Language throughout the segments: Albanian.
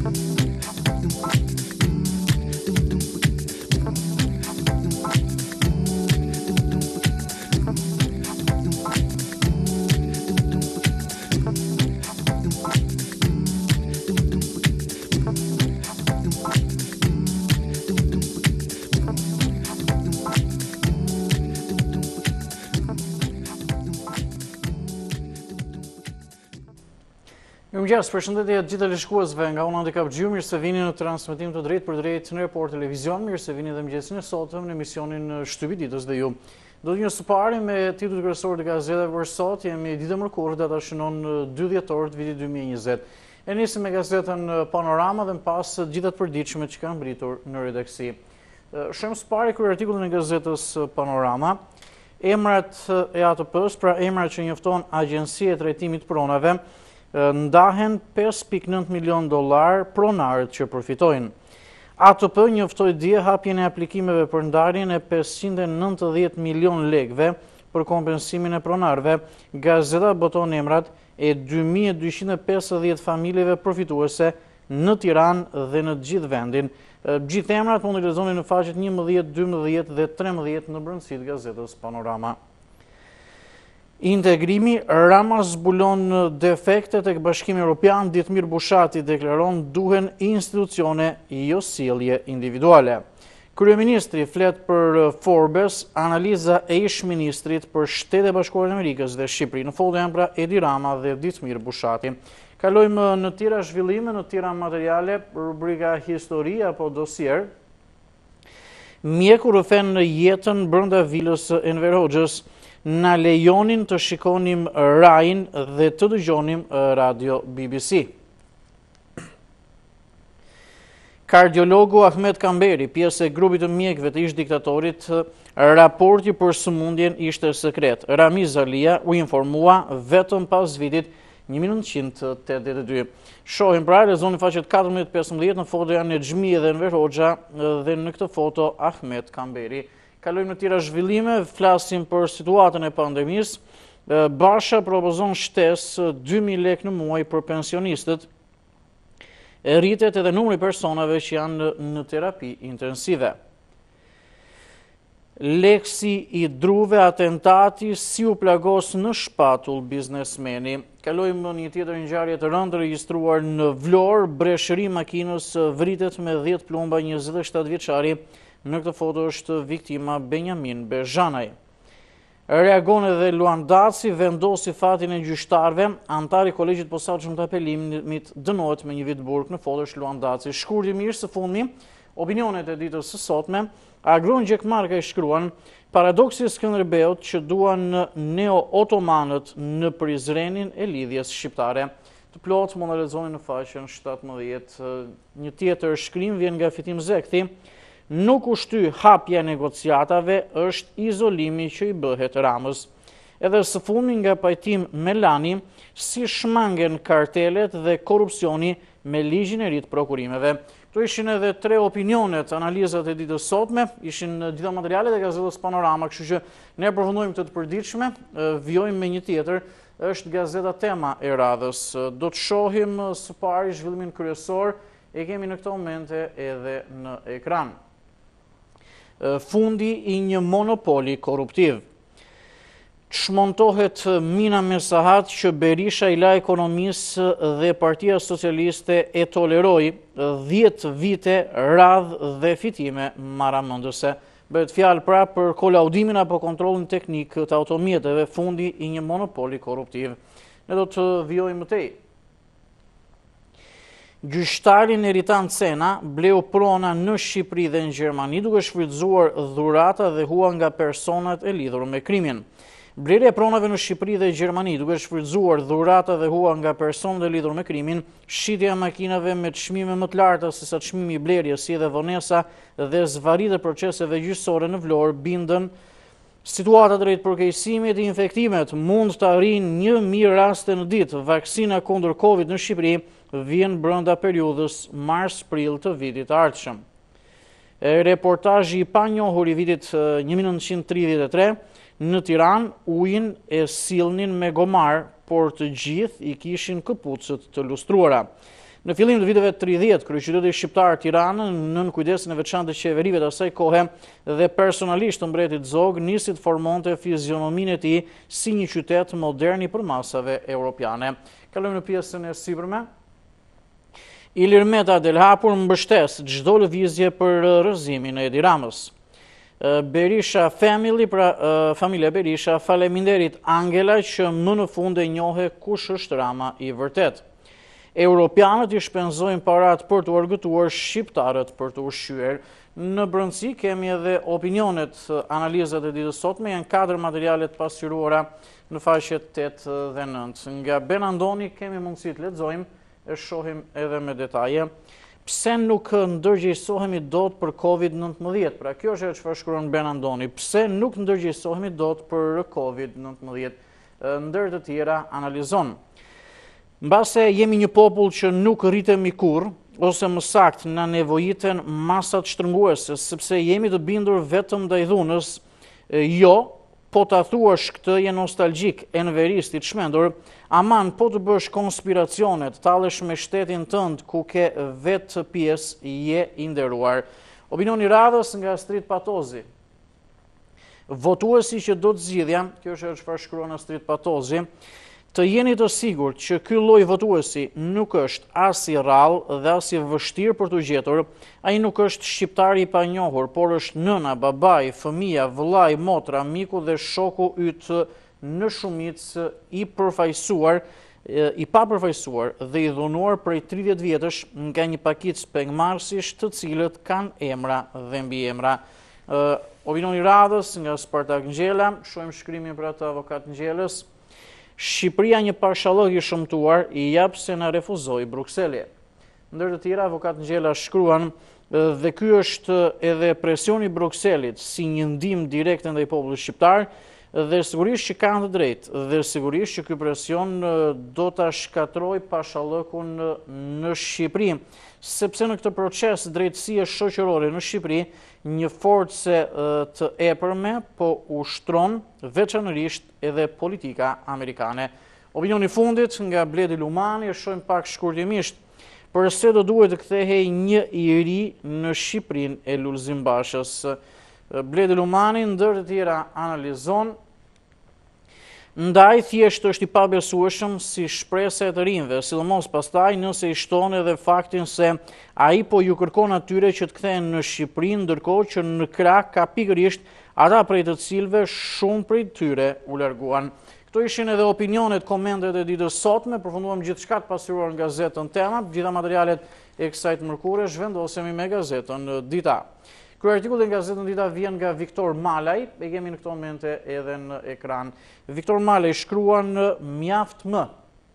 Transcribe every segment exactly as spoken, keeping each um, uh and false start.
Mirëmëngjes, përshëndetje të gjithë teleshikuesve nga unë Handikap Gjyu, mirë se vini në transmetim të drejtë për drejtë në Report Televizion, mirë se vini dhe mëngjesin e sotëm në emisionin Shtypi ditës dhe ju. Do të një së pari me titujt kryesor të gazetave për sot, jemi ditë mërkurë, data shënon dy dhjetor të vitit dy mijë e njëzet. E nisim me gazetën Panorama dhe më pas gjithat përditshme që kanë mbritur në redaksi. Shohim së pari kryer artikullin e gazetës Panorama. Emrat e A T P-s, pra emrat që njofton Agjencia e Trajtimit Pronave, ndahen pesë pikë nëntë milion dollar pronarët që përfitojnë. A T P njoftoi dje hapjen e aplikimeve për ndarjen e pesëqind e nëntëdhjetë milion lekëve për kompensimin e pronarëve. Gazeta boton emrat e dy mijë e dyqind e pesëdhjetë familjeve përfituese në Tiranë dhe në gjithë vendin. Gjithë emrat mund të lexoni në faqet njëmbëdhjetë, dymbëdhjetë dhe trembëdhjetë në brendësitë të gazetës Panorama. Integrimi, Rama zbulon defekte tek Bashkimi Evropian, Ditmir Bushati deklaron duhen institucione, jo sjellje individuale. Kryeministri flet për Forbes, analiza e ish-ministrit për Shtetet e Bashkuara të Amerikës dhe Shqipëri. Në fund janë pra Edi Rama dhe Ditmir Bushati. Kalojmë në tjera zhvillime, në tjera materiale, rubrika histori apo dosier. Mjeku rrëfen jetën brenda vilës Enver Hoxhës. Na lejonin të shikonim rajin dhe të dëgjonim radio B B C. Kardiologu Ahmet Kamberi, pjesë e grupit të mjekëve të ish diktatorit, raporti për sëmundjen ishte sekret. Ramiz Alia u informua vetëm pas vitit një mijë e nëntëqind e tetëdhjetë e dy. Shohim pra, lexoni faqet katërmbëdhjetë e pesëmbëdhjetë, në foto janë Xhmi dhe Enver Hoxha dhe në këtë foto Ahmet Kamberi. Kalojmë në tjera zhvillime, flasim për situatën e pandemisë. Basha propozon shtesë dy mijë lekë në muaj për pensionistët. Rritet edhe numri personave që janë në terapi intensive. Leksi i druve, atentati si u plagos në shpatull biznesmeni. Kalojmë në një tjetër ngjarje të rëndë regjistruar në Vlorë, breshëri makinës vritet me dhjetë plumba njëzet e shtatë vjeçari. Në këtë foto është viktima Benjamin Bezhanaj. Reagon edhe Luan Daci, vendosi fatin e gjyqtarëve, antari i kolegjit posaçëm të apelimit dënohet me një vit burg. Në foto është Luan Daci. Shkurtimisht së fundmi, opinionet e ditës së sotme, Agron Gjekmarka i shkruan paradoksi i Skënderbeut që duan neo-otomanët në Prizrenin e lidhjes shqiptare. Të plot mund të lexoni në faqen shtatëmbëdhjetë. Një tjetër shkrim vjen nga Fitim Zekthi. Nuk u shty hapja e negociatave, është izolimi që i bëhet Ramës. Edhe së fundmi nga pajtim Melani, si shmangen kartelet dhe korrupsioni me ligjin e ri të prokurimeve. Këto ishin edhe tre opinionet, analizat e ditës sotme, ishin gjitha materialet e gazetës Panorama, kështu që ne përfundojmë këtë të përditshme, vjojmë me një tjetër, është gazeta Tema e radhës. Do të shohim së pari zhvillimin kryesor, e kemi në këto momente edhe në ekran. Fundi i një monopoli korruptiv. Çmontohet mina me sahat që Berisha i la ekonomisë dhe Partia Socialiste e toleroi dhjetë vite radh dhe fitime maramendëse. Bëhet fjalë pra për kolaudimin apo kontrollin teknik të automjeteve, fundi i një monopoli korruptiv. Ne do të vijojmë më tej. Gjyqtarin Eritan Cena bleu prona në Shqipëri dhe në Gjermani duke shfrytzuar dhurata dhe hua nga personat e lidhur me krimin. Blerja e pronave në Shqipëri dhe Gjermani duke shfrytzuar dhurata dhe hua nga personat e lidhur me krimin, shitja makinave me çmime më të larta se sa çmimi i blerjes, si edhe vonesa dhe zvarritje proceseve gjyqësore në Vlorë bindën situata drejt përkeqësimit e infektimet mund të arrijnë një mijë raste në ditë. Vaksina kundër Covid në Shqipëri vjen brenda periudhës mars-prill të vitit të ardhshëm. Reportazhi i panjohur i vitit një mijë e nëntëqind e tridhjetë e tre, në Tiranë ujin e sillnin me gomar, por të gjithë i kishin këpucët të lustruara. Në fillim të viteve tridhjetë, kryeqyteti shqiptar Tiranë, nën kujdesin e veçantë të qeverive të asaj kohe dhe personalisht të mbretit Zog, nisi të formonte fizionominë e tij si një qytet modern i përmasave europiane. Kalojmë në pjesën e sipërme. Ilir Meta del hapur mbështes çdo lëvizje për rrëzimin e Edi Ramës. Berisha Family, pra familja Berisha, faleminderit Angela që më në fund e njohe kush është Rama i vërtet. Europianët i shpenzojnë parat për të argëtuar shqiptarët për të ushqyer. Në brëndësi kemi edhe opinionet, analizat e ditës sotme, janë katër materialet pasqyruara në faqet tetë dhe nëntë. Nga Ben Andoni kemi mundësi të lexojmë e shohim edhe me detaje. Pse nuk ndërgjegjësohemi dot për kovid nëntëmbëdhjetë? Pra kjo është çfarë shkruan Ben Andoni. Pse nuk ndërgjegjësohemi dot për kovid nëntëmbëdhjetë? Ndër të tjera analizon. Mbase jemi një popull që nuk rritemi kurrë, ose më saktë na nevojiten masat shtrënguese, sepse jemi të bindur vetëm ndaj dhunës, jo, po ta thuash këtë je nostalgjik, enverist i çmendur, aman po të bësh konspiracionet, tallesh me shtetin tënd ku ke vetë pjesë, je i nderuar. Opinioni radhës nga Street Patozi. Votuesi që do të zgjidhja, kjo është çfarë shkruan në Street Patozi, të jeni të sigurt që ky lloj votuesi nuk është as i rrallë dhe as i vështirë për të gjetur, ai nuk është shqiptar i panjohur, por është nëna, babai, fëmia, vëllai, motra, miku dhe shoku yt në shumicë i përfaqësuar, i papërfaqësuar dhe i dhunuar prej tridhjetë vjetësh nga një pakicë pengmarrësish të cilët kanë emra dhe mbiemra. Opinioni radhës nga Spartak Ngjela, shohim shkrimin për atë avokat Ngjelës. Shqipëria një parshallëk i shëmtuar i jap se na refuzoi Brukseli. Ndër të tjera, avokat Ngjela shkruan dhe ky është edhe presioni i Brukselit si një ndihmë direkte ndaj popullit shqiptar dhe sigurisht që kanë të drejtë dhe sigurisht që ky presion do ta shkatrojë parshallëkun në Shqipëri, sepse në këtë proces drejtësie shoqërore në Shqipëri një forcë të epërme po ushtron veçanërisht edhe politika amerikane. Opinioni fundit nga Bledi Lumani, e shohim pak shkurtimisht përse do duhet të kthehej një i ri në Shqipërinë e Lulzim Bashës. Bledi Lumani ndër të tjera analizon. Ndaj thjesht është i pabesueshëm si shpresa e të rinjve, sidomos pastaj nëse i shton edhe faktin se ai po ju kërkon atyre që të kthehen në Shqipëri, ndërkohë që në krah ka pikërisht ata prej të cilëve shumë prej tyre u larguan. Këto ishin edhe opinionet, komentet e ditës sotme, përfunduam gjithçka të pasqyruar në gazetën Tema, gjitha materialet e kësaj të mërkurë zhvendosemi me gazetën Dita. Ky artikull në gazetën Dita vjen nga Viktor Malaj, e kemi në këto momente edhe në ekran. Viktor Malaj shkruan mjaft më.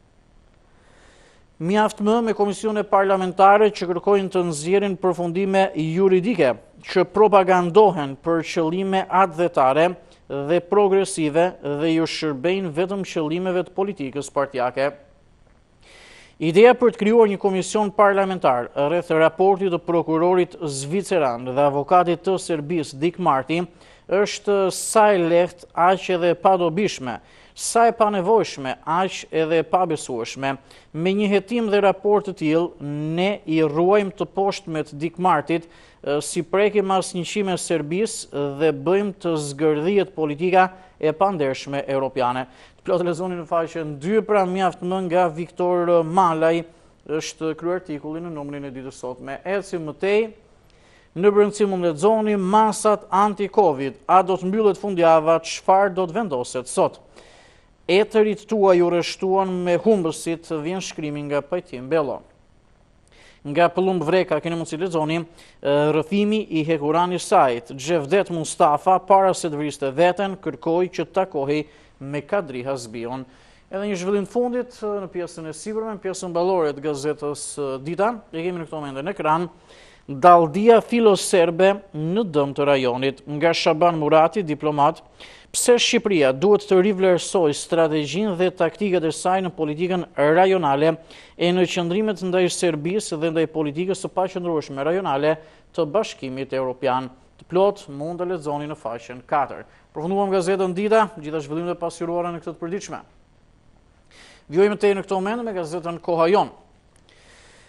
Mjaft më me komisione parlamentare që kërkojnë të nxjerrin përfundime juridike, që propagandohen për qëllime advetare dhe progresive dhe ju shërbejnë vetëm qëllimeve të politikës partijake. Ideja për të krijuar një komision parlamentar rreth raportit të prokurorit zviceran dhe avokatit të Serbisë Dik Marti është sa e lehtë aq edhe pa dobishme, sa e panevojshme aq edhe pa besueshme. Me një hetim dhe raport të tillë ne i ruajmë të poshtmet Dik Martit, si prekim asnjëqime Serbisë dhe bëjmë të zgërdhijet politika e pandershme europiane. Plot lexoni në faqen dy, pra mjaft më nga Viktor Malaj është kryer artikulli në numrin e ditës sotme. Ecim mëtej, në brendësi mund lexoni masat anti-Covid, a do të mbyllet fundjava, çfarë do të vendoset sot. Etërit tuaj u rreshtuan me humbësit, vjen shkrimi nga Pajtim Bello. Nga Pëllumb Vreka keni mundësi lexoni rrëfimi i hekurani sajt. Xhevdet Mustafa para se të vriste veten kërkoi që të takohej me Kadri Hasbion. Edhe një zhvillim fundit në pjesën e sipërme, në pjesën ballore të gazetës Dita, e kemi në këto momente në ekran. Dalldia filoserbe në dëm të rajonit, nga Shaban Murati, diplomat. Pse Shqipëria duhet të rivlerësoj strategjinë dhe taktikat e saj në politikën rajonale e në qëndrimet ndaj Serbisë dhe ndaj politikës së paqëndrueshme rajonale të Bashkimit Evropian. Të plot mund të lexoni në faqen katër. Përfunduam gazetën Dita, gjitha zhvillimet e pasqyruara në këtë të përditshme. Vjojmë tej në këtë moment me gazetën Koha Jon.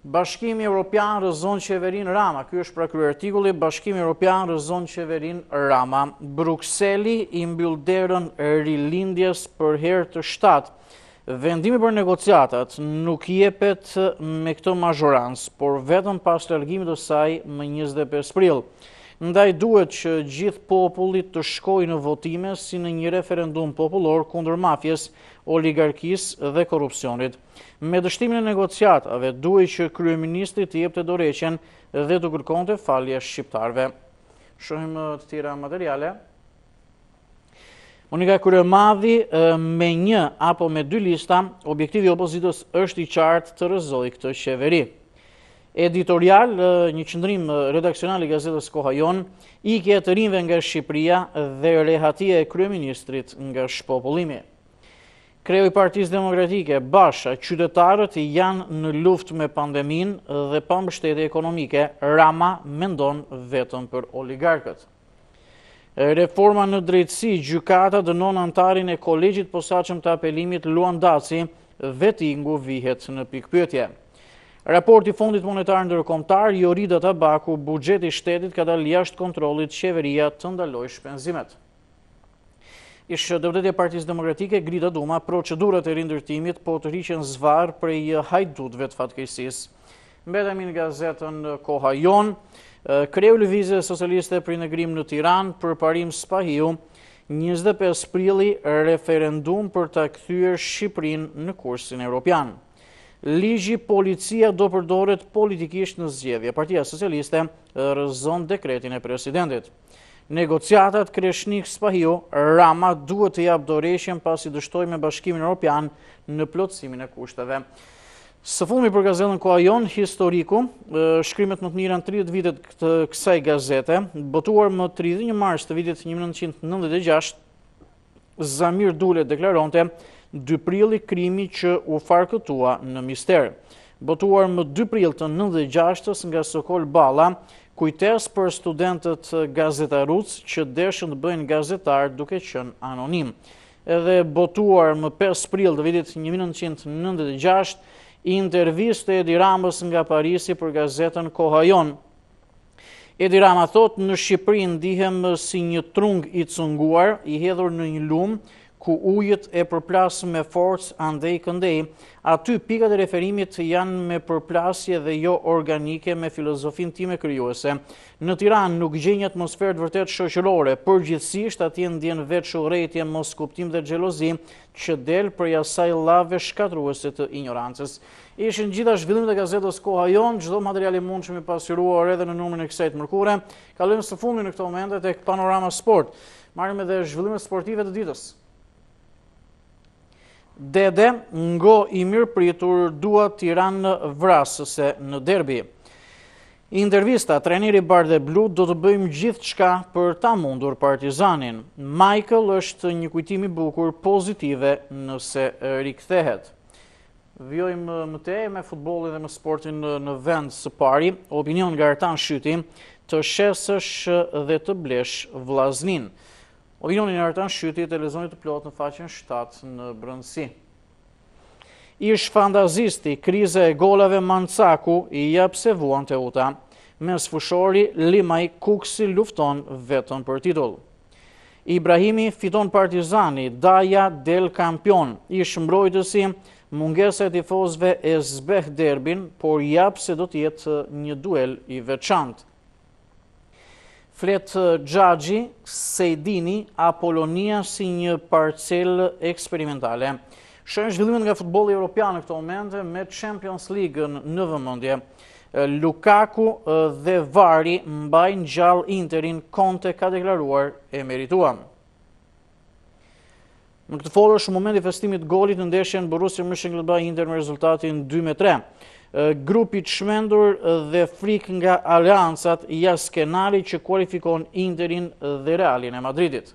Bashkimi Evropian rrëzon qeverinë Rama. Ky është pra kryer artikulli. Bashkimi Evropian rrëzon qeverinë Rama. Brukseli i mbyll derën rilindjes për herë të shtatë. Vendimi për negociatat nuk jepet me këtë mazhorancë, por vetëm pas largimit të saj më njëzet e pesë prill. Ndaj duhet që gjithë populli të shkojë në votime si në një referendum popullor kundër mafjes, oligarkisë dhe korrupsionit. Me dështimin e negociatave duhet që kryeministri të jepte dorëheqjen dhe të kërkonte falje shqiptarëve. Shohim të tjera materiale. Monika Kurëmadhi me një apo me dy lista, objektivi i opozitës është i qartë të rrëzojë këtë qeveri. Editorial, një qëndrim redaksional i gazetës Koha Jon, ikje të rinjve nga Shqipëria dhe rehatia e kryeministrit nga shpopullimi. Kreu i Partisë Demokratike, Basha, qytetarët janë në luftë me pandeminë dhe pa mbështetje ekonomike, Rama mendon vetëm për oligarkët. Reforma në drejtësi, gjykata dënon antarin e kolegjit posaçëm të apelimit Luan Daci, vettingu vihet në pikpyetje. Raporti Fondit Monetar Ndërkombëtar, Jorida Tabaku, buxheti i shtetit ka dalë jashtë kontrollit, qeveria të ndalojë shpenzimet. Ish deputeti e Partisë Demokratike Grida Duma, procedurat e rindërtimit po të rriqen zvarr prej hajdutëve të fatkeqësisë. Mbetemi në gazetën Koha Jon, kreu lëvizje socialiste për integrim në Tiranë për parim Spahiu, njëzet e pesë prilli referendum për ta kthyer Shqipërinë në kursin evropian. Ligji policia do përdoret politikisht në zgjedhje. Partia Socialiste rrëzon dekretin e presidentit. Negociatat Kreshnik Spahiu, Rama duhet të jap dorëheqjen pasi dështoi me Bashkimin Evropian në plotësimin e kushteve. Së fundmi për gazetën Koha Jon, historiku, shkrimet më të mira në tridhjetë vitet të kësaj gazete, botuar më tridhjetë e një mars të vitit një mijë nëntëqind e nëntëdhjetë e gjashtë, Zamir Dule deklaronte dy prilli krimi që u farkëtua në mister. Botuar më dy prill të nëntëdhjetë e gjashtës nga Sokol Balla, kujtes për studentët gazetaruc që deshën të bëjnë gazetar duke qenë anonim. Edhe botuar më pesë prill të vitit një mijë nëntëqind e nëntëdhjetë e gjashtë, intervistë e Edi Ramës nga Parisi për gazetën Koha Jon. Edi Rama thot, në Shqipëri ndihem si një trung i cunguar, i hedhur në një lum, ku ujët e përplasë me forcë andej këndej. Aty pikat e referimit janë me përplasje dhe jo organike me filozofin time krijuese. Në Tiranë nuk gjej një atmosferë të vërtet shoqërore, përgjithsisht atje ndjen vetë urrëtie, mos kuptim dhe xhelozi që del prej asaj llave shkatruese të ignorancës. Ishin gjitha zhvillimet e gazetës Koha Jon, çdo material i mundshëm i pasqyruar edhe në numrin e kësaj të mërkurë. Kalojmë së fundi në këtë moment tek Panorama Sport. Marrim edhe zhvillimet sportive të ditës. Dede, ngo i mirë pritur, dua Tiranë vrasëse në derbi. Intervista, trajneri Bardhe Blu, do të bëjmë gjithë çka për ta mundur Partizanin. Michael është një kujtim i bukur pozitive nëse rikthehet. Vjojmë më tej me futbollin dhe me sportin në vend së pari, opinion nga Artan Shtypi, të shesësh dhe të blesh vllaznin. Opinionin e Artan Shtypi të lexoni të plot në faqen shtatë në brendësi. Ish fantazisti, kriza e golave Mancaku i jap se vuan të uta. Mes fushori, Limaj Kuksi lufton vetëm për titull. Ibrahimi fiton Partizani, Daja del kampion. Ish mbrojtësi, mungesa e tifozëve e zbeh derbin, por jap se do të jetë një duel i veçantë. Flet Xhaxhi, Sejdini, Apolonia si një parcel eksperimentale. Shohim zhvillimet nga futbolli evropian në këto momente me Champions League-ën në vëmendje. Lukaku dhe Vari mbajnë gjallë Interin, Conte ka deklaruar e merituam. Në këtë folë është momenti i festimit golit në ndeshjen Borussia Mönchengladbach Inter me rezultatin dy me tre. Grupi të shmendur dhe frik nga aleancat ja skenari që kualifikon Interin dhe Realin e Madridit.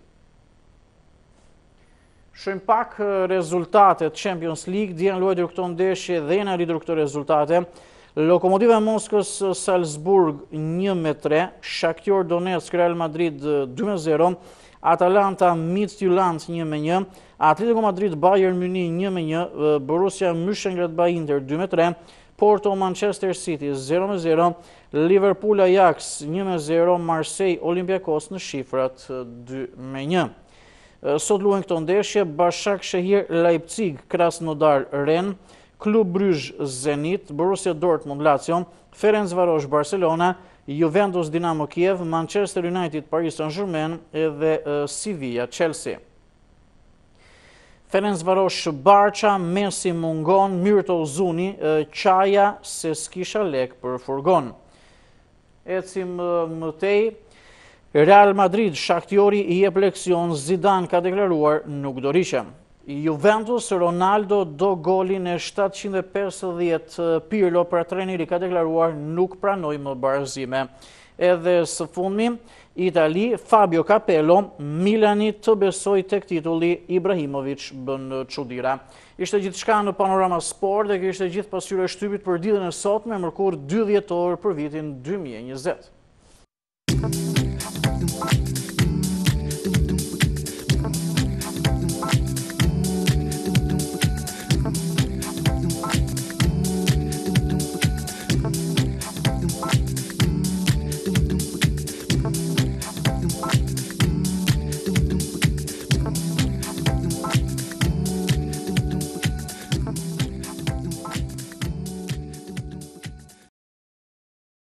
Shohim pak rezultatet Champions League, dje janë luajtur këto ndeshje dhe janë arritur këto rezultate. Lokomotiva e Moskës Salzburg një me tre, Shakhtar Donetsk Real Madrid dy me zero, Atalanta Midtjylland një me një, Atletico Madrid Bayern Munich një me një, Borussia Mönchengladbach Inter dy me tre, Porto Manchester City zero me zero, Liverpool Ajax një me zero, Marseille Olympiakos në shifrat dy me një. Sot luajnë këto ndeshje: Bashak Shehir Leipzig Krasnodar Rennes, Klub Brugge Zenit, Borussia Dortmund Lazio, Ferencvarosh Barcelona, Juventus Dinamo Kiev, Manchester United Paris Saint-Germain edhe Sevilla Chelsea. Ferencvarosh Barça, Messi mungon, Myrto Zuni, qaja se s'kisha lek për furgon. Ecim mëtej. Real Madrid Shaktiori i jep leksion, Zidane ka deklaruar nuk do rishe. Juventus Ronaldo do golin e shtatëqind e pesëdhjetë, Pirlo pra trajneri ka deklaruar nuk pranoj më barazime. Edhe së fundmi, Itali, Fabio Capello, Milani të besoj tek titulli, Ibrahimovic bën çuditëra. Ishte gjithçka në Panorama Sport dhe kjo ishte gjithë pasqyra e Shtypit për ditën e sotme, mërkurë dy dhjetor për vitin dy mijë e njëzet.